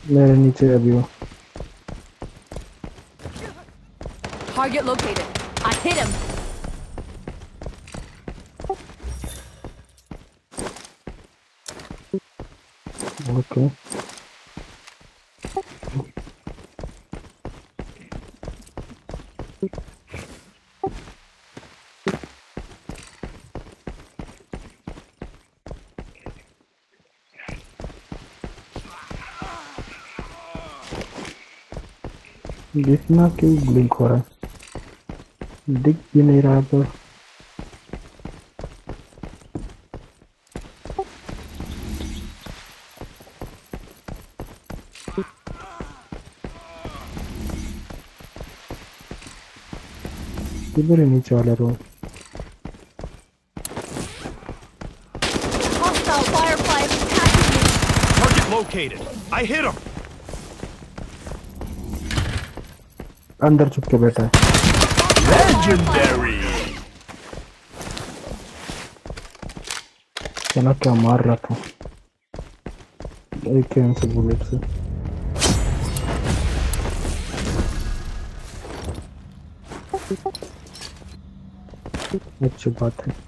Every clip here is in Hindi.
मेरे नीचे अभी वो। Target located. I hit him. Okay दिखना क्यों ब्लिंक हो रहा है, दिख भी नहीं रहा तो। किधर है नीचे वाला room? Hostile firefly is attacking me. Target located. I hit him. अंदर छुप के बैठा है। Legendary. चला क्या मार रहा था एक कैन से बुलेट से। अच्छी बात है।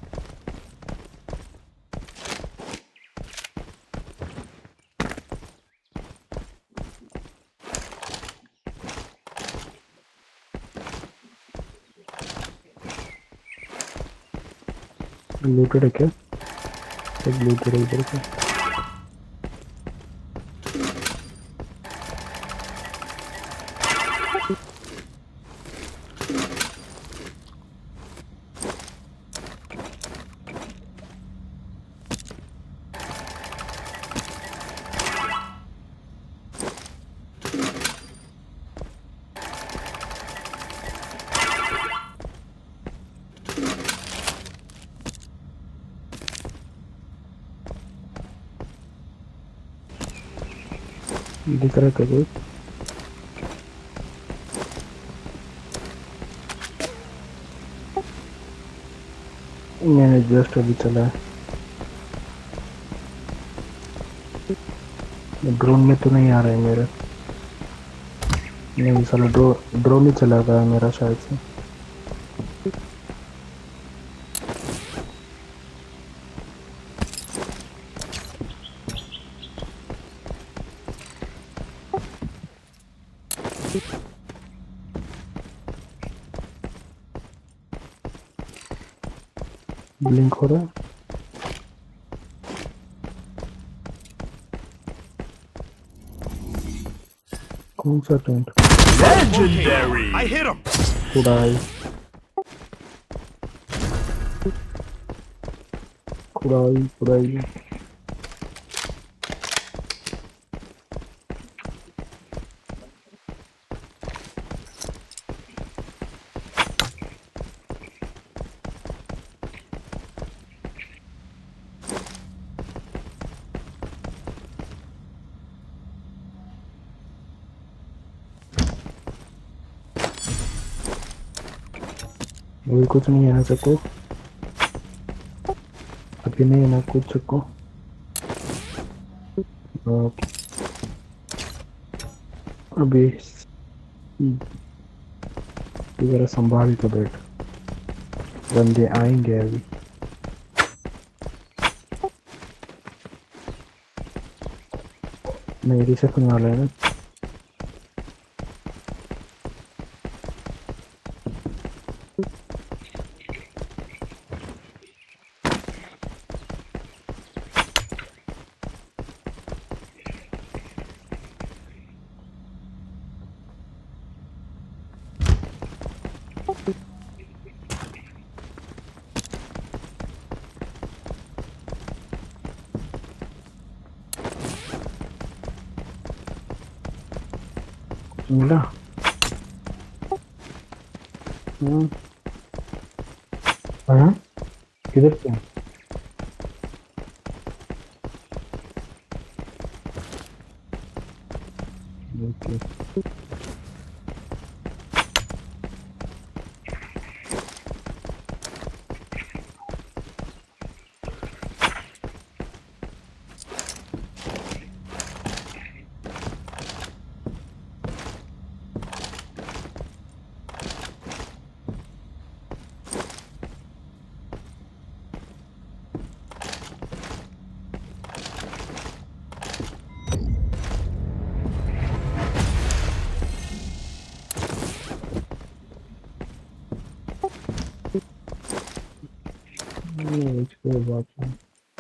लूटेड है क्या? एक लूटेड है इधर का। दिख रहा है कभी? मैंने जस्ट अभी चला है। ड्रोन में तो नहीं आ रहा है मेरा। नहीं साला ड्रोन ही चला गया है मेरा शायद से। ब्लिंक हो रहा है। कौन सा tent? Legendary. I hit him. खुदाई खुदाई खुदाई। अभी कुछ नहीं है ना सबको, अभी नहीं है ना कुछ सबको। अभी जरा संभाल के बैठ, बंदे आएंगे अभी। मेरी से सुनने वाला है ना। मिला? हाँ किधर से? ओके नहीं कोई बात नहीं।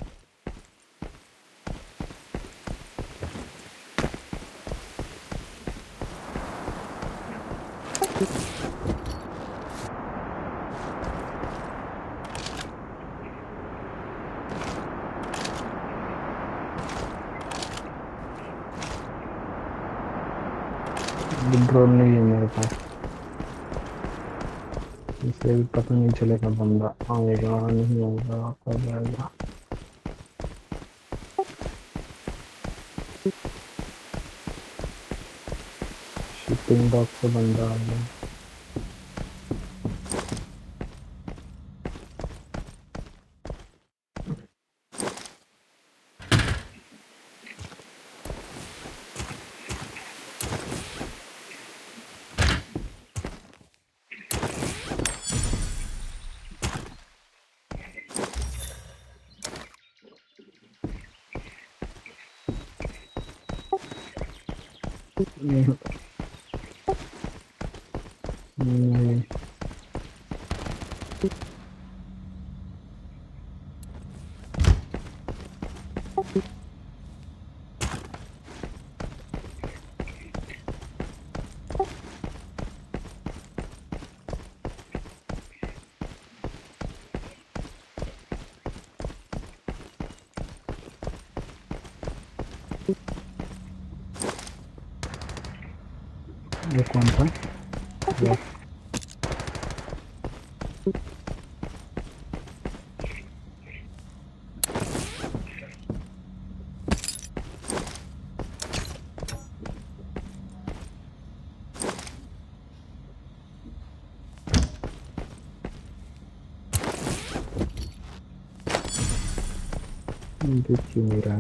ड्रोन नहीं है मेरे पास, इसलिए भी पता नहीं चलेगा बंदा आएगा नहीं आएगा कब आएगा। शिपिंग बॉक्स से बंदा आ गया। नहीं ये कौन था? ये देखिए मेरा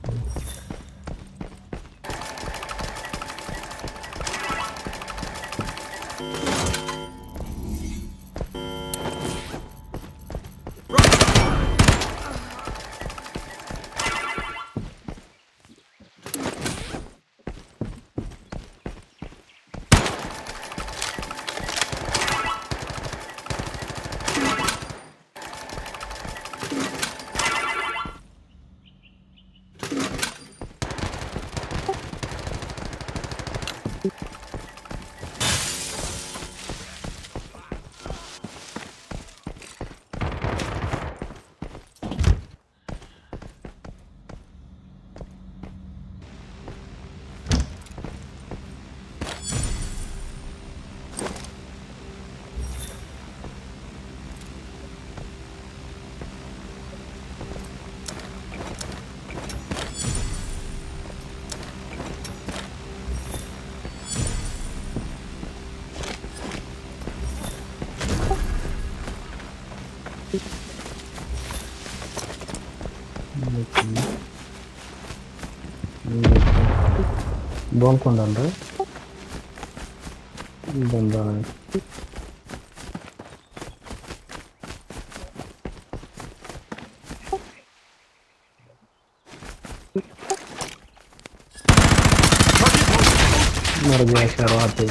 बॉम्ब कौन डाल रहा है? बंदा है। मर गया शराब।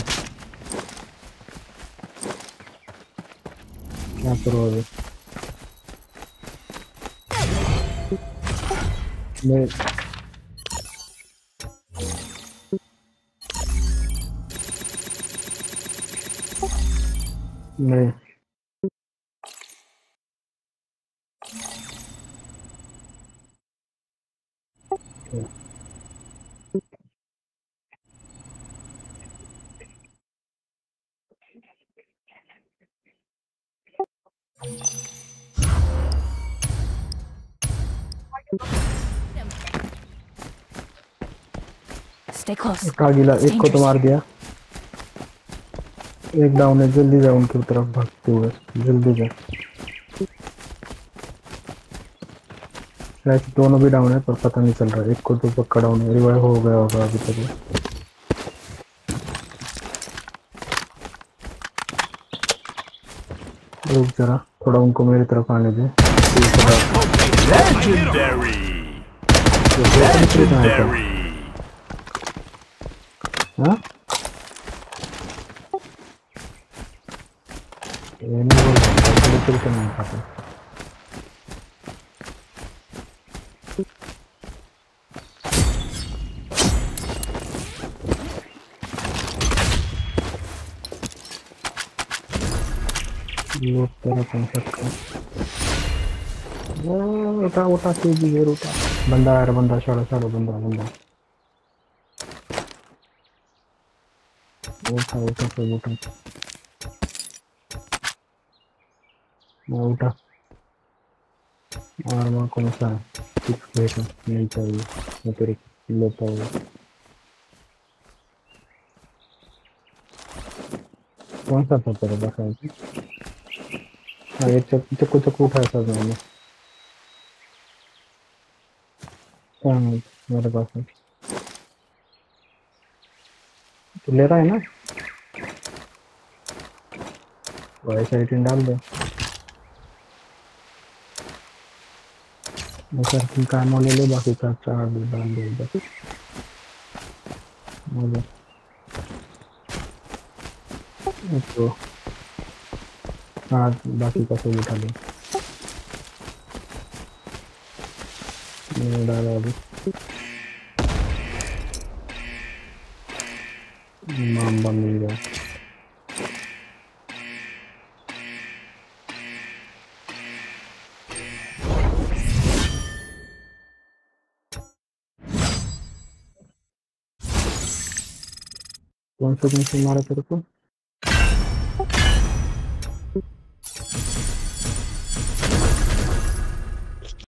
क्या करोगे? मैं नहीं Stay close. कागिला It's एक को तो dangerous मार here. दिया, एक डाउन है। जल्दी जा उनकी तरफ भागते हुए, जल्दी जा। शायद दोनों भी डाउन है पर पता नहीं चल रहा। एक को तो पक्का डाउन है, रिवाइव हो गया होगा अभी तक। रुक जरा, थोड़ा उनको मेरी तरफ आने दे। Legendary. Legendary. हाँ ये नहीं बोल नहीं पाता। ये तेरा कौन सा का उठा उठा सीधी ये उठा बंदा यार बंदा छोड़ो छोड़ो बंदा बंदा उठा उठा सब उठा उठा और वहाँ कौन सा सिक्स प्लेट नहीं चाहिए मैं तेरे लेता हूँ कौन सा था तेरे पास हाँ ये चक्कू चक्कू उठाया था मैंने हाँ मेरे पास है तू ले रहा है ना तो ऐसा रेटिंग डाल दे ऐसा काम ले ले बाकी का चार डाल दे इधर तो हाँ बाकी का सब उठा ले मैंने डाला अभी मामला मिल गया कौन सा मारा तेरे को